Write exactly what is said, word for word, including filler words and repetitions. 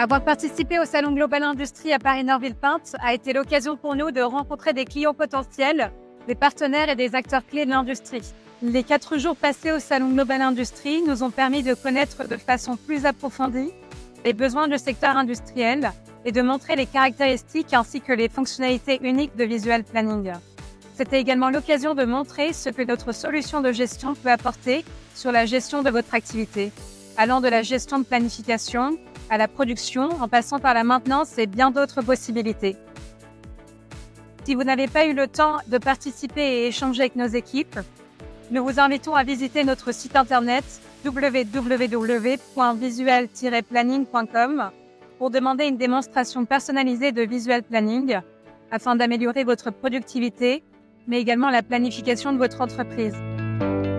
Avoir participé au Salon Global Industrie à Paris-Nord-Villepinte a été l'occasion pour nous de rencontrer des clients potentiels, des partenaires et des acteurs clés de l'industrie. Les quatre jours passés au Salon Global Industrie nous ont permis de connaître de façon plus approfondie les besoins du secteur industriel et de montrer les caractéristiques ainsi que les fonctionnalités uniques de Visual Planning. C'était également l'occasion de montrer ce que notre solution de gestion peut apporter sur la gestion de votre activité, allant de la gestion de planification à la production, en passant par la maintenance et bien d'autres possibilités. Si vous n'avez pas eu le temps de participer et échanger avec nos équipes, nous vous invitons à visiter notre site internet w w w point visual tiret planning point com pour demander une démonstration personnalisée de Visual Planning afin d'améliorer votre productivité, mais également la planification de votre entreprise.